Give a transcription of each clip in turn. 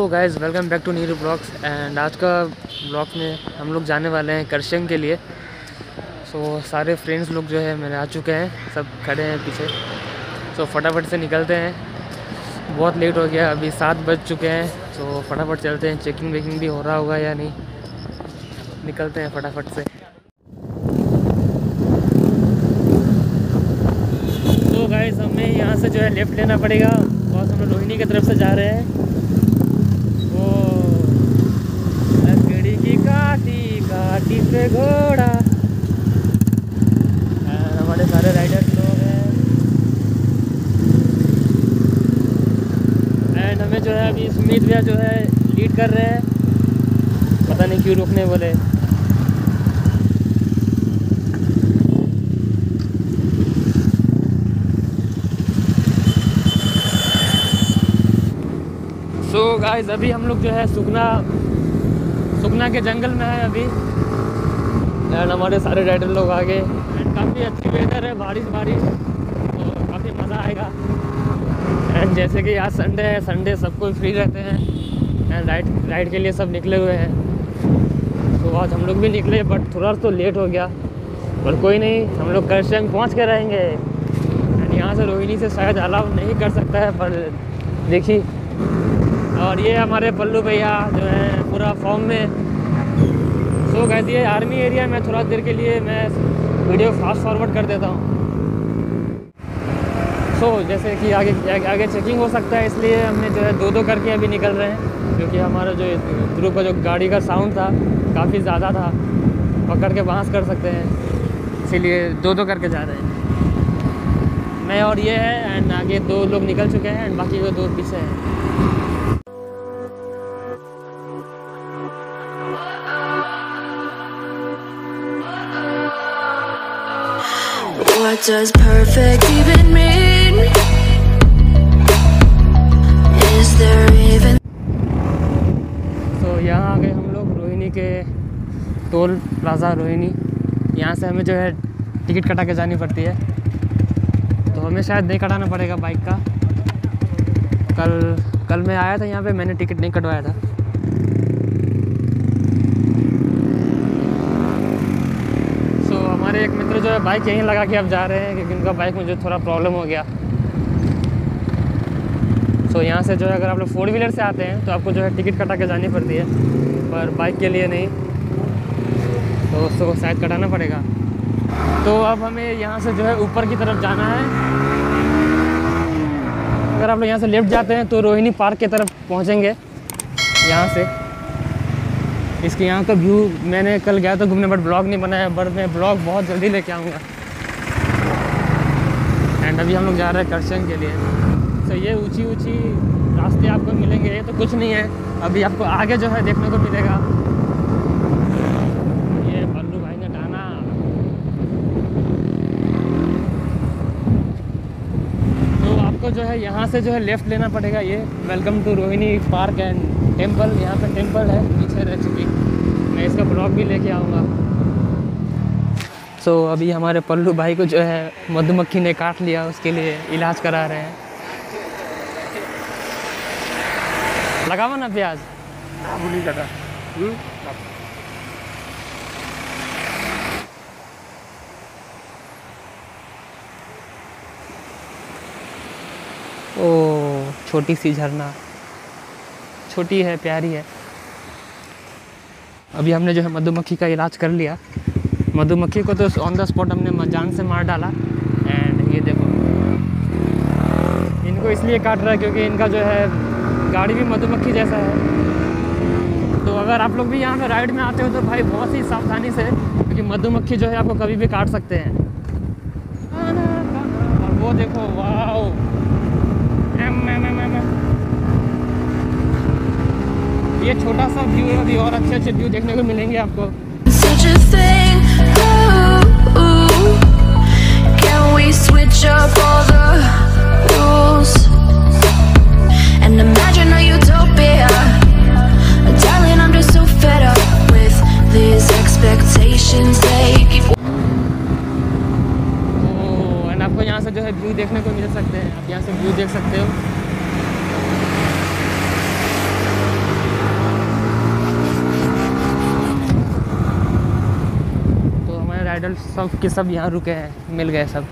Guys welcome back to Neeru vlogs. And आज का blog में हम लोग जाने वाले हैं करशंग के लिए। सारे फ्रेंड्स लोग जो है मेरे आ चुके हैं, सब खड़े हैं पीछे। फटाफट से निकलते हैं, बहुत लेट हो गया, अभी 7 बज चुके हैं। फटाफट चलते हैं, चेकिंग वेकिंग भी हो रहा होगा या नहीं, निकलते हैं फटाफट से। गाइस हमें यहाँ से जो है लेफ़्ट लेना पड़ेगा, बहुत हम लोग रोहिणी की तरफ से जा रहे हैं। वो लकड़ी की काटी काटी पे घोड़ा, हमारे सारे राइडर्स लोग हैं। एंड हमें जो है अभी सुमित भैया जो है लीड कर रहे हैं, पता नहीं क्यों रुकने बोले। गाइस अभी हम लोग जो है सुखना के जंगल में है अभी। एंड हमारे सारे राइडर लोग आगे। एंड काफ़ी अच्छी वेदर है, बारिश तो काफ़ी मज़ा आएगा। एंड जैसे कि आज संडे है, संडे सब कोई फ्री रहते हैं एंड राइड के लिए सब निकले हुए हैं। आज हम लोग भी निकले, बट थोड़ा तो लेट हो गया, पर कोई नहीं, हम लोग करशंग पहुँच के रहेंगे। एंड यहाँ से रोहिणी से शायद अलाउ नहीं कर सकता है, पर देखिए। और ये हमारे पल्लू भैया जो है पूरा फॉर्म में। गाइस ये आर्मी एरिया में, थोड़ा देर के लिए मैं वीडियो फास्ट फॉरवर्ड कर देता हूँ। जैसे कि आगे चेकिंग हो सकता है, इसलिए हमने जो है दो करके अभी निकल रहे हैं, क्योंकि हमारा जो ग्रुप का जो गाड़ी का साउंड था काफ़ी ज़्यादा था, पकड़ के बहस कर सकते हैं, इसीलिए दो करके जा रहे हैं। मैं और ये है, एंड आगे 2 लोग निकल चुके हैं एंड बाकी वो 2 पीछे हैं। What does perfect even mean? Is there even? यहाँ आ गए हम लोग रोहिणी के टोल प्लाज़ा रोहिणी। यहाँ से हमें जो है टिकट कटा के जानी पड़ती है, तो हमें शायद नहीं कटाना पड़ेगा बाइक का। कल मैं आया था यहाँ पे, मैंने टिकट नहीं कटवाया था। हमारे एक मित्र जो है बाइक यहीं लगा के अब जा रहे हैं, क्योंकि उनका बाइक में जो थोड़ा प्रॉब्लम हो गया। यहाँ से जो है अगर आप लोग 4 व्हीलर से आते हैं तो आपको जो है टिकट कटा के जानी पड़ती है, पर बाइक के लिए नहीं, तो उसको शायद कटाना पड़ेगा। तो अब हमें यहाँ से जो है ऊपर की तरफ जाना है। अगर आप लोग यहाँ से लेफ्ट जाते हैं तो रोहिणी पार्क की तरफ पहुँचेंगे। यहाँ से इसके यहाँ का व्यू, मैंने कल गया था घूमने, बट ब्लॉग नहीं बनाया, बट मैं ब्लॉग बहुत जल्दी लेके आऊँगा। एंड अभी हम लोग जा रहे हैं करशंग के लिए। ये ऊंची रास्ते आपको मिलेंगे, ये तो कुछ नहीं है, अभी आपको आगे जो है देखने को मिलेगा। ये पल्लू भाई ने डाना। तो आपको जो है यहाँ से जो है लेफ़्ट लेना पड़ेगा। ये welcome to Rohini park and temple, यहाँ पे टेम्पल है पीछे रह चुकी, मैं इसका ब्लॉग भी लेके आऊँगा। अभी हमारे पल्लू भाई को जो है मधुमक्खी ने काट लिया, उसके लिए इलाज करा रहे हैं। लगावा ना प्याज, नहीं कटा। ओ छोटी सी झरना, छोटी है, प्यारी है। अभी हमने जो है मधुमक्खी का इलाज कर लिया। मधुमक्खी को तो ऑन द स्पॉट हमने जान से मार डाला। एंड ये देखो, इनको इसलिए काट रहा है क्योंकि इनका जो है गाड़ी भी मधुमक्खी जैसा है। तो अगर आप लोग भी यहाँ पे राइड में आते हो तो भाई बहुत ही सावधानी से, क्योंकि मधुमक्खी जो है आपको कभी भी काट सकते हैं। और वो देखो, वाओ, ये छोटा सा व्यू है, अभी और अच्छे व्यू देखने को मिलेंगे आपको। Such a thing. Ooh, can we switch up all the rules and imagine a utopia? Darling, I'm just so fed up with these expectations they keep. And आपको यहाँ से जो है व्यू देखने को मिल सकते हैं, आप यहाँ से व्यू देख सकते हो। आइडल सब के सब यहाँ रुके हैं, मिल गए सब।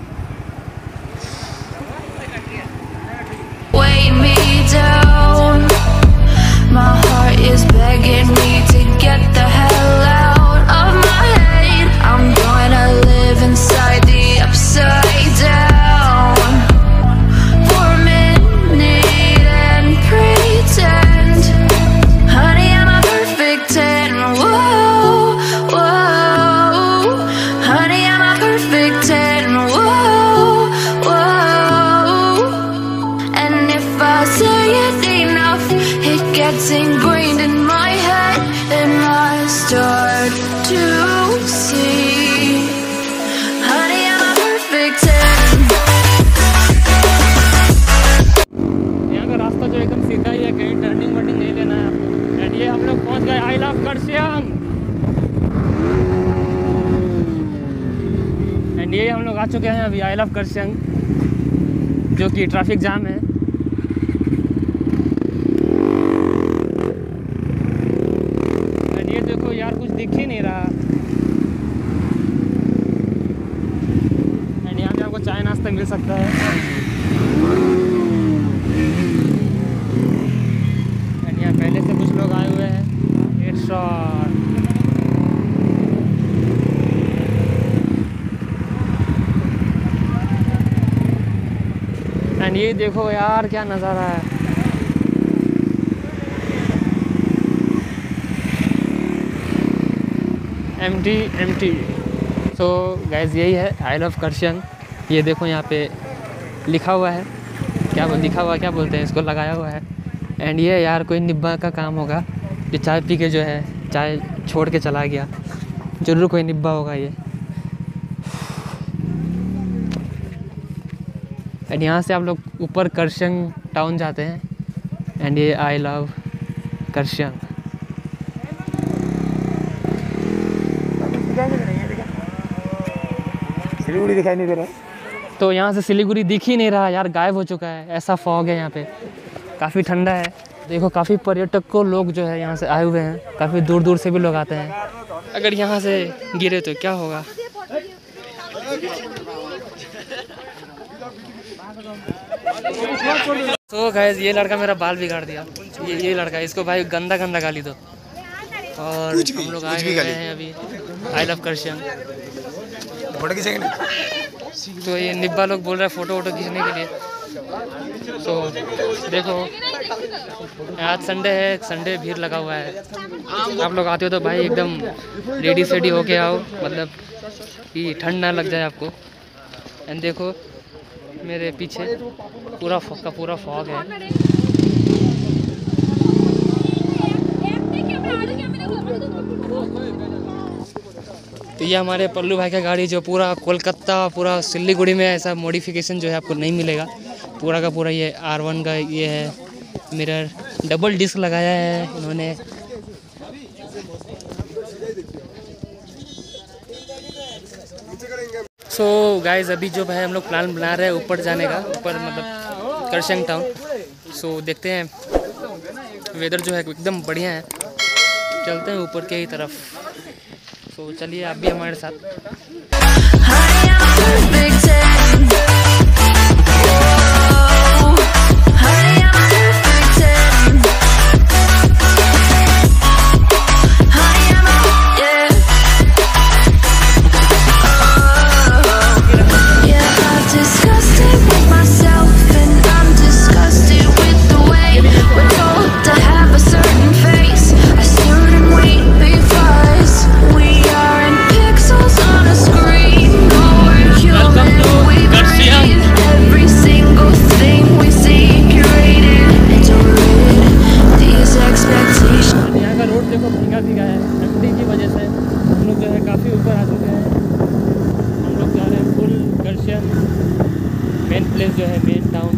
Weigh me down. My heart is begging me to get the hell out of my head. I'm gonna live inside the upside down for a minute and pretend, honey, I'm a perfect 10. Whoa, whoa, honey, I'm a perfect 10. Whoa, whoa, and if I say it enough, it gets ingrained in my head, and I start to see, honey, I'm a perfect 10. यहाँ का रास्ता जो एकदम सीधा ही है, कहीं turning burning नहीं लेना है आपको। एंड ये हम लोग पहुँच गए आई लव कर्सियंग। एंड ये हम लोग आ चुके हैं अभी आई लव कर्सियंग, जो कि ट्रैफिक जाम है। एंड ये देखो यार, कुछ दिख ही नहीं रहा। एंड यहाँ पे आपको चाय नाश्ता मिल सकता है। एंड यहाँ पहले से कुछ लोग आए हुए हैं। हेडशॉट। एंड ये देखो यार, क्या नज़ारा है। एम्प्टी। सो गाइस, यही है आई लव कर्सियंग। ये देखो यहाँ पे लिखा हुआ है, क्या बोलते हैं इसको, लगाया हुआ है। एंड ये यार कोई निब्बा का काम होगा, जो चाय पी के जो है चाय छोड़ के चला गया। जरूर कोई निब्बा होगा ये। एंड यहाँ से आप लोग ऊपर कर्सियंग टाउन जाते हैं। एंड ये आई लव कर्सियंग। सिलीगुड़ी दिखाई नहीं दे रहा। तो यहाँ से सिलीगुड़ी दिख ही नहीं रहा यार, गायब हो चुका है। ऐसा फॉग है यहाँ पे, काफ़ी ठंडा है। देखो काफ़ी पर्यटकों लोग जो है यहाँ से आए हुए हैं, काफ़ी दूर दूर से भी लोग आते हैं। अगर यहाँ से गिरे तो क्या होगा। तो गाइस, ये लड़का मेरा बाल बिगाड़ दिया। ये लड़का, इसको भाई गंदा गाली दो। और हम लोग आए हुए हैं अभी आई लव कर्सियंग। फोटो खींचेंगे। तो ये निब्बा लोग बोल रहे हैं फ़ोटो खींचने के लिए। तो देखो आज संडे है, संडे भीड़ लगा हुआ है। आप लोग आते हो तो भाई एकदम रेडी सेडी होके आओ, मतलब कि ठंड ना लग जाए आपको। एंड देखो मेरे पीछे पूरा फॉग है। तो ये हमारे पल्लू भाई का गाड़ी, जो पूरा कोलकाता, पूरा सिलीगुड़ी में ऐसा मॉडिफिकेशन जो है आपको नहीं मिलेगा। पूरा का पूरा ये R1 का ये है मिरर, डबल डिस्क लगाया है इन्होंने। सो गाइस, अभी जो है हम लोग प्लान बना रहे हैं ऊपर जाने का, ऊपर मतलब कर्सियंग टाउन। सो देखते हैं, वेदर जो है एकदम बढ़िया है। चलते हैं ऊपर के ही तरफ। तो चलिए आप भी हमारे साथ। मेन प्लेस जो है, मेन टाउन,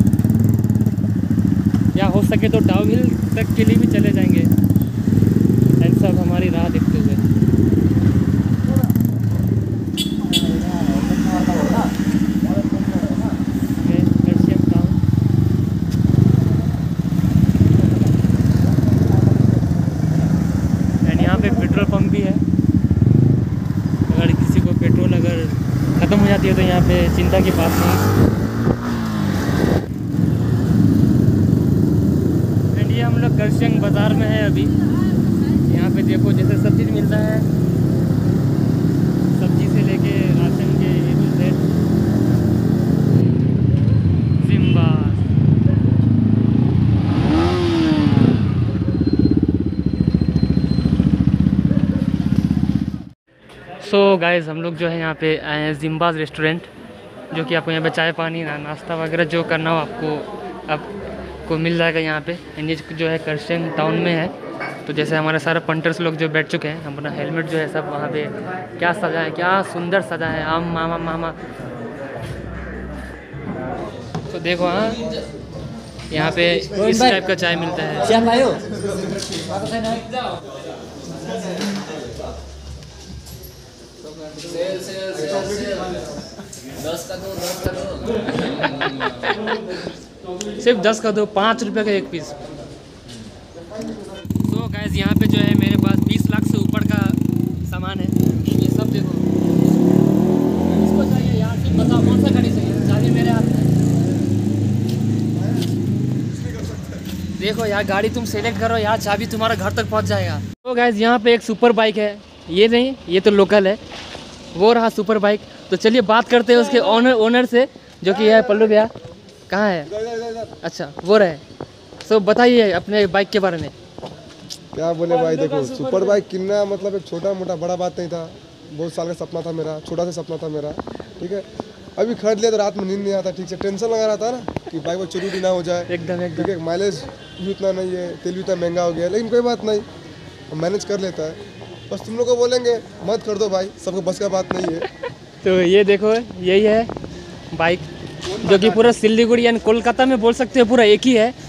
या हो सके तो डाउ हिल तक के लिए भी चले जाएंगे। एंड सब हमारी राह देखते हुए। एंड यहाँ पे पेट्रोल पंप भी है, अगर किसी को आती है तो यहाँ पे चिंता की बात नहीं। एंड ये हम लोग करशंग बाज़ार में है अभी। यहाँ पे देखो जैसे सब चीज़ मिलता है, सब्जी से लेके राशन के A to Z। जिम्बाज सो गाइस हम लोग जो है यहाँ पे आए हैं जिम्बाज रेस्टोरेंट, जो कि आपको यहाँ पे चाय पानी नाश्ता वगैरह जो करना हो आपको मिल जाएगा यहाँ पे। एंड ये जो है करशंग टाउन में है। तो जैसे हमारे सारे पंटर्स लोग जो बैठ चुके हैं, हम अपना हेलमेट जो है सब वहाँ पे क्या सजा है, क्या सुंदर सजा है, आम मामा मामा। तो देखो हाँ, यहाँ पे इस टाइप का चाय मिलता है। सिर्फ 10 का दो, 5 रुपये का एक पीस। तो गाइस यहाँ पे जो है मेरे पास 20 लाख से ऊपर का सामान है। ये सब देखो, इसको चाहिए यहाँ से बताओ कौन सा गाड़ी चाहिए, चाबी मेरे हाथ में। देखो यार गाड़ी तुम सेलेक्ट करो यार, चाबी तुम्हारा घर तक पहुँच जाएगा। तो गाइस यहाँ पे एक सुपर बाइक है, ये नहीं, ये तो लोकल है, वो रहा सुपर बाइक। तो चलिए बात करते हैं उसके ओनर से, जो कि है पल्लू भैया। कहाँ है? अच्छा वो रहे। तो बताइए अपने बाइक के बारे में। क्या बोले भाई, देखो सुपर बाइक कितना मतलब एक छोटा मोटा बड़ा बात नहीं था। बहुत साल का सपना था मेरा, छोटा सा सपना था मेरा, ठीक है। अभी खरीद लिया तो रात में नींद नहीं आता ठीक से, टेंशन लगा रहा था ना कि बाइक में चोरी ना हो जाए। एकदम ठीक है, माइलेज भी उतना नहीं है, तेल भी उतना महंगा हो गया, लेकिन कोई बात नहीं, मैनेज कर लेता है। बस तुम लोग को बोलेंगे मत कर दो भाई, सबको बस का बात नहीं है। तो ये देखो यही है बाइक, जो कि पूरा सिल्लीगुड़ी यानी कोलकाता में बोल सकते हो पूरा एक ही है।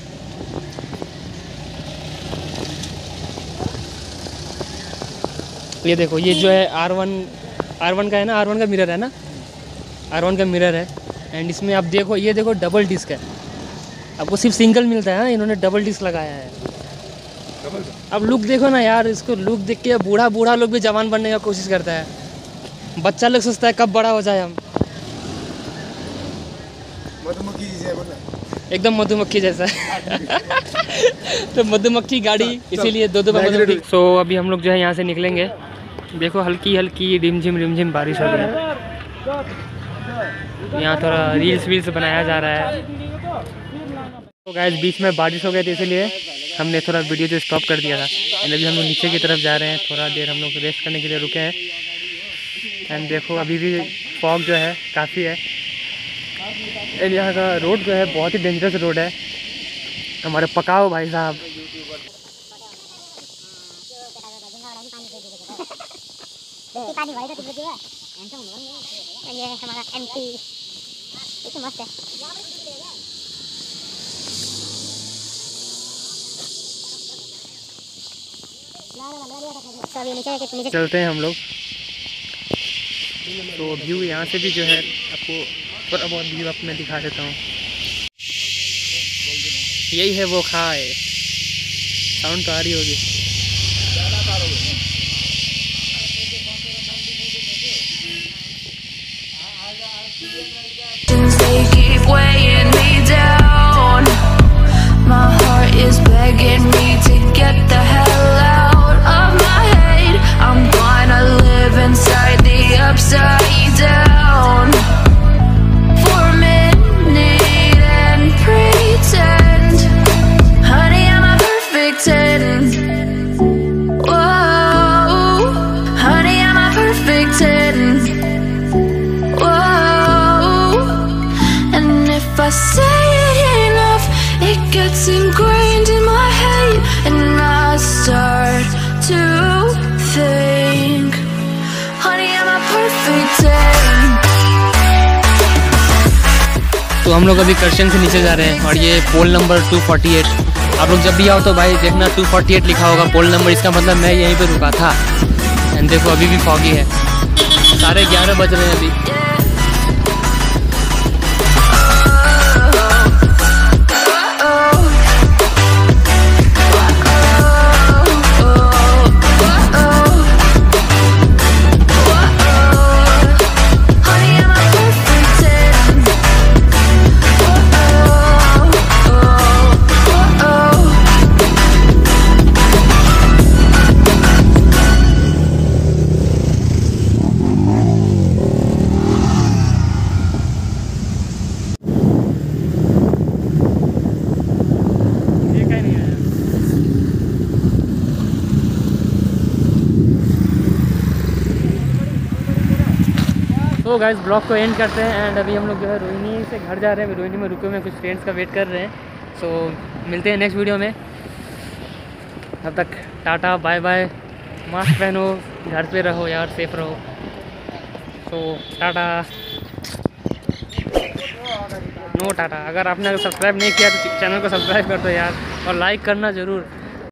ये देखो ये जो है R1 का है ना, R1 का मिरर है ना, R1 का मिरर है। एंड इसमें आप देखो, ये देखो डबल डिस्क है, आपको सिर्फ सिंगल मिलता है ना, इन्होंने डबल डिस्क लगाया है। अब लुक देखो ना यार, इसको लुक देख के बूढ़ा लोग भी जवान बनने का कोशिश करता है। बच्चा लोग सोचता है कब बड़ा हो जाए हम। मधुमक्खी जैसे एकदम मधुमक्खी जैसा तो मधुमक्खी गाड़ी, इसीलिए दो मधुमक्खी। सो अभी हम लोग जो है यहाँ से निकलेंगे। देखो हल्की हल्की रिमझिम बारिश हो रही है। यहाँ थोड़ा रील्स बनाया जा रहा है। तो गाइस बीच में बारिश हो गई थी, इसीलिए हमने थोड़ा वीडियो जो स्टॉप कर दिया था। एंड अभी हम लोग नीचे की तरफ जा रहे हैं, थोड़ा देर हम लोग रेस्ट करने के लिए रुके हैं। एंड देखो अभी भी फॉग जो है काफ़ी है। एंड यहाँ का रोड जो है बहुत ही डेंजरस रोड है। हमारे पकाओ भाई साहब। ये हमारा एमटी तो मस्त है। चलते हैं हम लोग। तो व्यू यहाँ से भी जो है आपको थोड़ा बहुत व्यू आप मैं दिखा देता हूँ। यही है वो खाए, साउंड तो आ रही होगी। They keep weighing me down. My heart is begging me to get the hell out of my head. I'm gonna live inside the upside down for a minute and pretend, honey, I'm a perfect 10. Whoa, honey, I'm a perfect 10. If I say it enough, it gets ingrained in my head, and I start to think, honey, I'm a perfect 10. तो हम लोग अभी करशंग से नीचे जा रहे हैं और ये पोल नंबर 248। आप लोग जब भी आओ तो भाई देखना 248 लिखा होगा पोल नंबर, इसका मतलब मैं यहीं पे रुका था। एंड देखो अभी भी फॉगी है, 11:30 बज रहे हैं अभी। Honey, I'm a तो गाइस ब्लॉग को एंड करते हैं। एंड अभी हम लोग जो है रोहिणी से घर जा रहे हैं। अभी रोहिणी में रुके हुए हैं, कुछ फ्रेंड्स का वेट कर रहे हैं। सो मिलते हैं नेक्स्ट वीडियो में। तब तक टाटा बाय बाय। मास्क पहनो, घर पे रहो यार, सेफ रहो। तो टाटा, नो टाटा। अगर आपने सब्सक्राइब नहीं किया तो चैनल को सब्सक्राइब कर दो यार, और लाइक करना ज़रूर।